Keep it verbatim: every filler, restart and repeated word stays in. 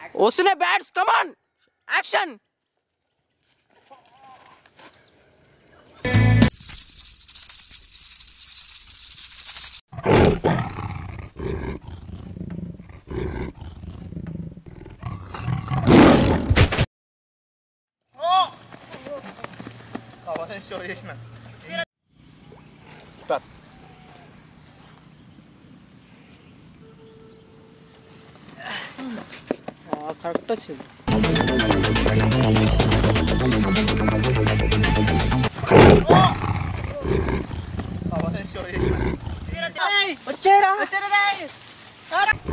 వస్తున్నా bats come on action show చేసిన correct వచ్చింది షో చేసిన వచ్చేరా వచ్చేరా